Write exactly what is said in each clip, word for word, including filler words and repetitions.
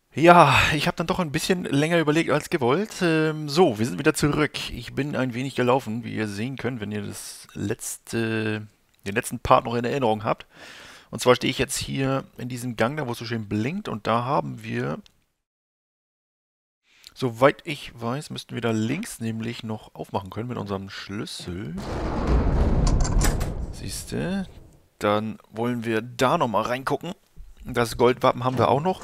Ja, ich habe dann doch ein bisschen länger überlegt als gewollt. Ähm, so, wir sind wieder zurück. Ich bin ein wenig gelaufen, wie ihr sehen könnt, wenn ihr das letzte, den letzten Part noch in Erinnerung habt. Und zwar stehe ich jetzt hier in diesem Gang, da wo es so schön blinkt, und da haben wir, soweit ich weiß, müssten wir da links nämlich noch aufmachen können mit unserem Schlüssel. Siehste, dann wollen wir da nochmal reingucken. Das Goldwappen haben wir auch noch.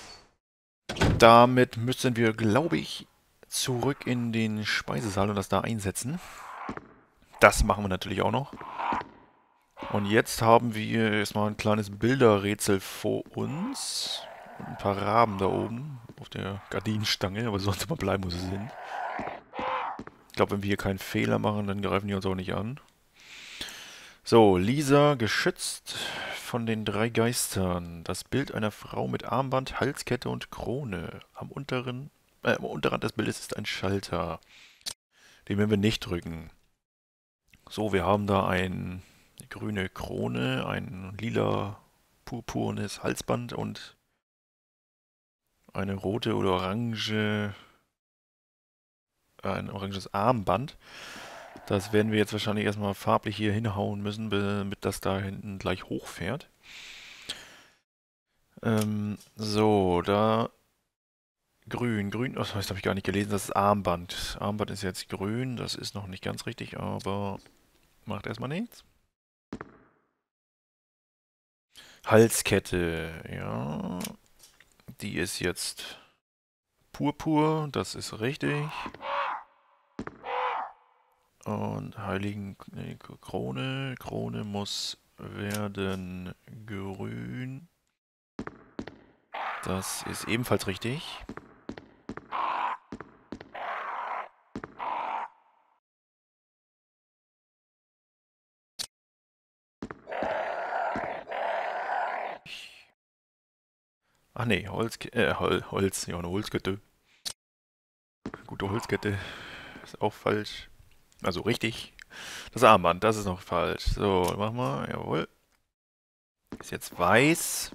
Damit müssen wir, glaube ich, zurück in den Speisesaal und das da einsetzen. Das machen wir natürlich auch noch. Und jetzt haben wir erstmal ein kleines Bilderrätsel vor uns. Und ein paar Raben da oben auf der Gardinenstange, aber sonst immer bleiben, wo sie sind. Ich glaube, wenn wir hier keinen Fehler machen, dann greifen die uns auch nicht an. So, Lisa, geschützt von den drei Geistern. Das Bild einer Frau mit Armband, Halskette und Krone. Am unteren, äh, am Unterrand des Bildes ist ein Schalter. Den werden wir nicht drücken. So, wir haben da ein, eine grüne Krone, ein lila purpurnes Halsband und eine rote oder orange, äh, ein oranges Armband. Das werden wir jetzt wahrscheinlich erstmal farblich hier hinhauen müssen, damit das da hinten gleich hochfährt. Ähm, so, da grün, grün, oh, das habe ich gar nicht gelesen, das ist Armband. Armband ist jetzt grün, das ist noch nicht ganz richtig, aber macht erstmal nichts. Halskette, ja, die ist jetzt purpur, das ist richtig. Und Heiligen nee, Krone, Krone muss werden grün. Das ist ebenfalls richtig. Ach nee, Holz, äh, Hol, Holz, ja, eine Holzkette. Gute Holzkette. Ist auch falsch. Also richtig. Das Armband, das ist noch falsch. So, mach mal, jawohl. Ist jetzt weiß.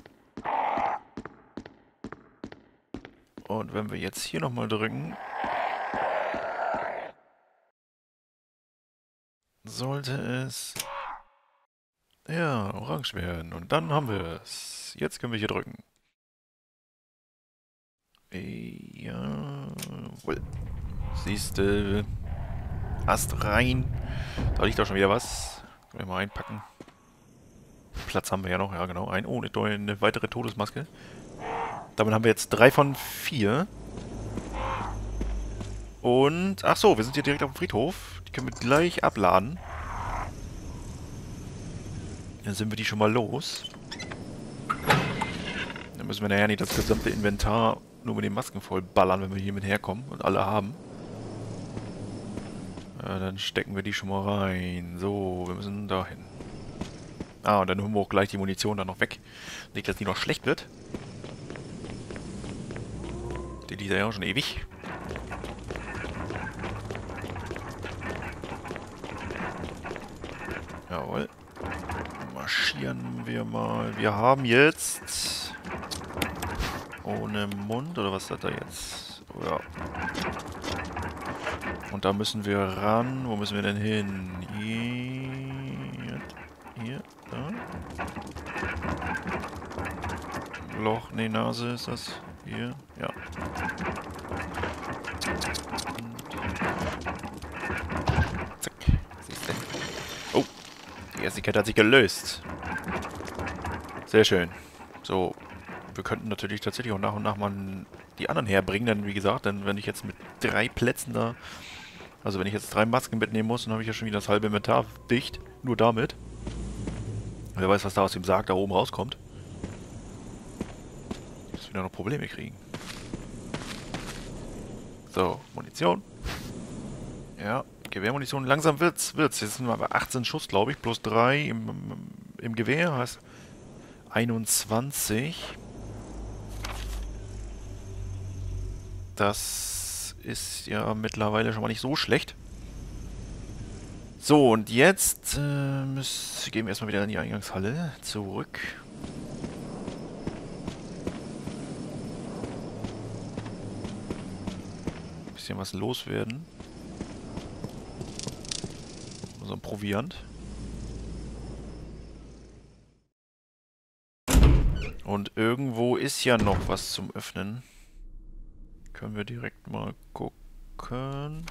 Und wenn wir jetzt hier nochmal drücken, sollte es, ja, orange werden. Und dann haben wir es. Jetzt können wir hier drücken. Jawohl. Siehste. Ast rein. Da liegt doch schon wieder was. Können wir mal einpacken. Platz haben wir ja noch. Ja, genau. Ein, oh, eine, eine weitere Todesmaske. Damit haben wir jetzt drei von vier. Und, ach so, wir sind hier direkt auf dem Friedhof. Die können wir gleich abladen. Dann sind wir die schon mal los. Dann müssen wir nachher nicht das gesamte Inventar nur mit den Masken voll ballern, wenn wir hier mit herkommen und alle haben. Ja, dann stecken wir die schon mal rein. So, wir müssen dahin. Ah, und dann holen wir auch gleich die Munition dann noch weg. Nicht, dass die noch schlecht wird. Die liegt ja auch schon ewig. Jawohl. Marschieren wir mal. Wir haben jetzt... Ohne Mund, oder was ist das da jetzt? Oh, ja. Und da müssen wir ran. Wo müssen wir denn hin? Hier, hier, da. Loch, ne, Nase ist das. Hier, ja. Und zack. Siehst du? Oh, die erste Kette hat sich gelöst. Sehr schön. So, wir könnten natürlich tatsächlich auch nach und nach mal die anderen herbringen, denn wie gesagt, dann wenn ich jetzt mit drei Plätzen da, also wenn ich jetzt drei Masken mitnehmen muss, dann habe ich ja schon wieder das halbe Inventar dicht, nur damit. Wer weiß, was da aus dem Sarg da oben rauskommt. Ich muss wieder noch Probleme kriegen. So, Munition. Ja, Gewehrmunition. Langsam wird's, wird's. Jetzt sind wir bei achtzehn Schuss, glaube ich, plus drei im, im, im Gewehr, heißt einundzwanzig. Das ist ja mittlerweile schon mal nicht so schlecht. So, und jetzt äh, müssen, gehen wir erstmal wieder in die Eingangshalle zurück. bisschen was loswerden. So ein Proviant. Und irgendwo ist ja noch was zum Öffnen. Können wir direkt mal gucken.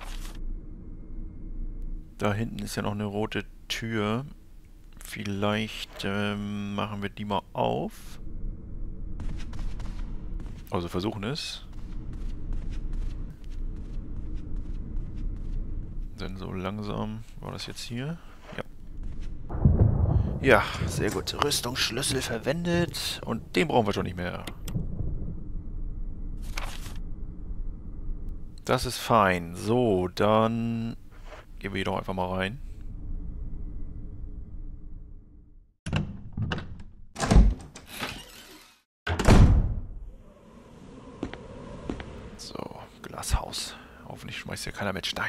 Da hinten ist ja noch eine rote Tür. Vielleicht ähm, machen wir die mal auf. Also versuchen es. Denn so langsam war das jetzt hier. Ja. Ja, sehr gut. Rüstungsschlüssel verwendet. Und den brauchen wir schon nicht mehr. Das ist fein. So, dann gehen wir hier doch einfach mal rein. So, Glashaus. Hoffentlich schmeißt hier keiner mit Stein.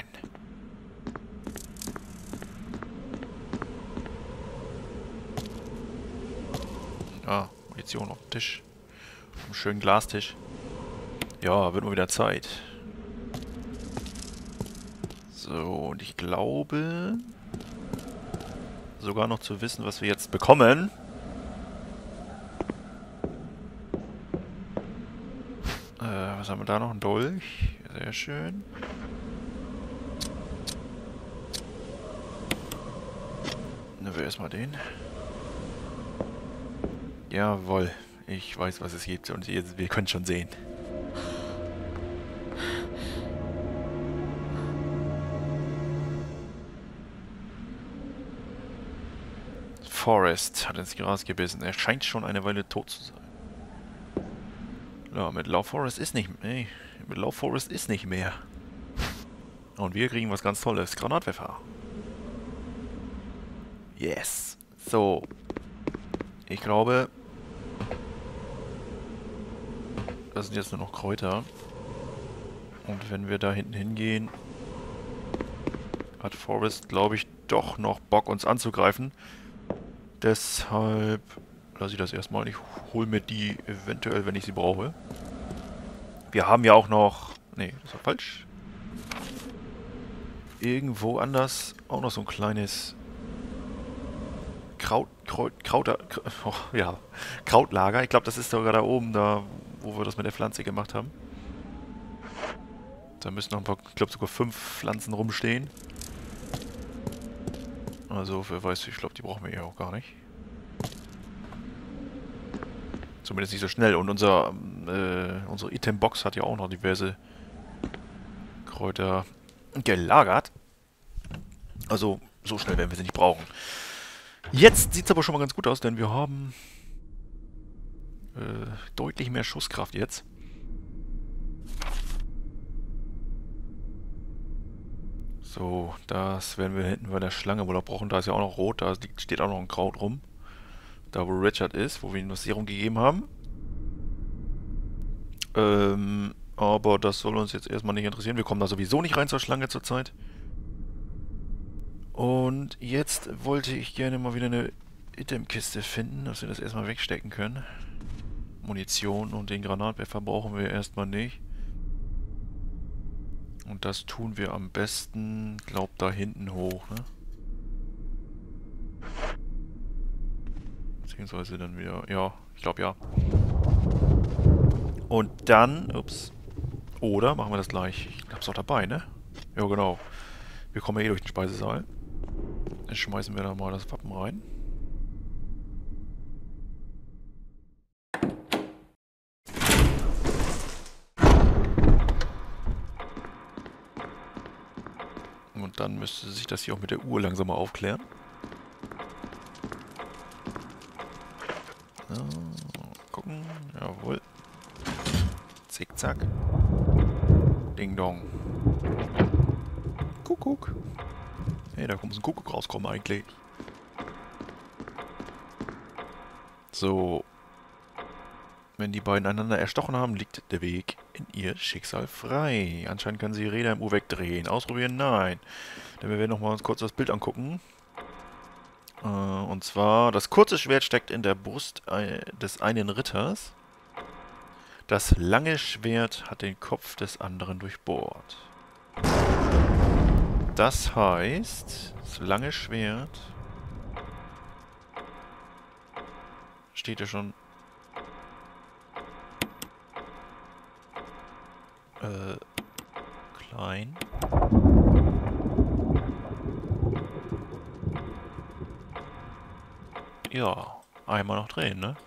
Ah, Munition auf dem Tisch. Auf einem schönen Glastisch. Ja, wird mal wieder Zeit. So, und ich glaube sogar noch zu wissen, was wir jetzt bekommen. Äh, was haben wir da noch? Ein Dolch. Sehr schön. Nehmen wir erstmal den. Jawohl. Ich weiß, was es gibt und jetzt, wir können schon sehen. Forrest hat ins Gras gebissen. Er scheint schon eine Weile tot zu sein. Ja, mit Law Forrest ist nicht mehr. Nee, mit Law Forrest ist nicht mehr. Und wir kriegen was ganz Tolles. Granatwerfer. Yes. So. Ich glaube, das sind jetzt nur noch Kräuter. Und wenn wir da hinten hingehen, hat Forrest, glaube ich, doch noch Bock, uns anzugreifen. Deshalb lasse ich das erstmal. Ich hole mir die eventuell, wenn ich sie brauche. Wir haben ja auch noch... Nee, das war falsch. Irgendwo anders auch noch so ein kleines Kraut... Kraut... Krauter... Oh, ja, Krautlager. Ich glaube, das ist sogar da oben, da wo wir das mit der Pflanze gemacht haben. Da müssen noch ein paar, ich glaube sogar fünf Pflanzen rumstehen. Also, wer weiß, ich glaube, die brauchen wir ja auch gar nicht. Zumindest nicht so schnell. Und unser, äh, unsere Itembox hat ja auch noch diverse Kräuter gelagert. Also, so schnell werden wir sie nicht brauchen. Jetzt sieht es aber schon mal ganz gut aus, denn wir haben äh, deutlich mehr Schusskraft jetzt. So, das werden wir hinten bei der Schlange wohl auch brauchen. Da ist ja auch noch rot, da steht auch noch ein Kraut rum. Da, wo Richard ist, wo wir ihm das Serum gegeben haben. Ähm, aber das soll uns jetzt erstmal nicht interessieren. Wir kommen da sowieso nicht rein zur Schlange zurzeit. Und jetzt wollte ich gerne mal wieder eine Itemkiste finden, dass wir das erstmal wegstecken können. Munition und den Granatwerfer brauchen wir erstmal nicht. Und das tun wir am besten, glaub, da hinten hoch, ne? Beziehungsweise dann wieder, ja, ich glaube ja. Und dann, ups, oder machen wir das gleich. Ich hab's auch dabei, ne? Ja, genau. Wir kommen ja eh durch den Speisesaal. Dann schmeißen wir da mal das Wappen rein. Und dann müsste sich das hier auch mit der Uhr langsam mal aufklären. So, gucken. Jawohl. Zickzack. Ding Dong. Kuckuck. Hey, da muss ein Kuckuck rauskommen eigentlich. So. Wenn die beiden einander erstochen haben, liegt der Weg in ihr Schicksal frei. Anscheinend können sie die Räder im Uhr wegdrehen. Ausprobieren? Nein. Dann werden wir noch mal uns kurz das Bild angucken. Äh, und zwar, das kurze Schwert steckt in der Brust des einen Ritters. Das lange Schwert hat den Kopf des anderen durchbohrt. Das heißt, das lange Schwert steht ja schon. Äh, klein. Ja, einmal noch drehen, ne?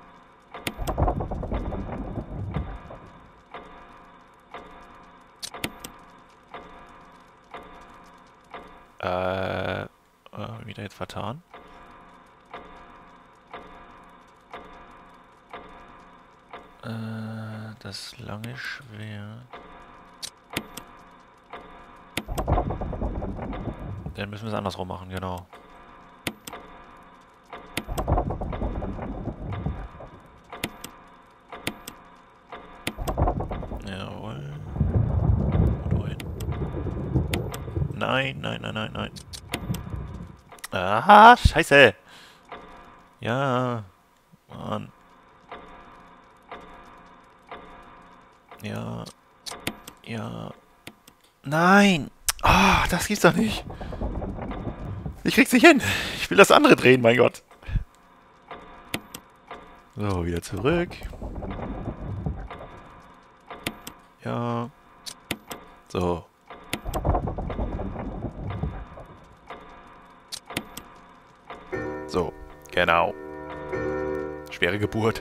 Äh, äh wieder jetzt vertan. Äh, das lange Schwert. Dann müssen wir es andersrum machen, genau. Jawohl. Wohin? Nein, nein, nein, nein, nein. Aha, scheiße. Ja. Mann. Ja. Ja. Nein. Ah, das gibt's doch nicht. Ich krieg's nicht hin. Ich will das andere drehen, mein Gott. So, wieder zurück. Ja. So. So, genau. Schwere Geburt.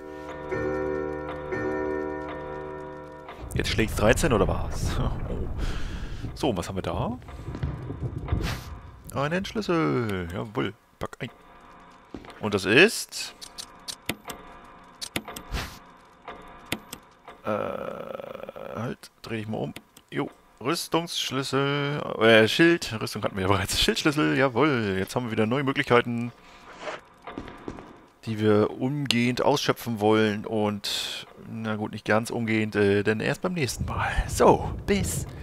Jetzt schlägt's dreizehn oder was? Oh. So, was haben wir da? Einen Schlüssel. Jawohl. Pack ein. Und das ist... Äh, halt. Dreh dich mal um. Jo. Rüstungsschlüssel. Äh, Schild. Rüstung hatten wir ja bereits. Schildschlüssel. Jawohl. Jetzt haben wir wieder neue Möglichkeiten, die wir umgehend ausschöpfen wollen. Und, na gut, nicht ganz umgehend, äh, denn erst beim nächsten Mal. So, bis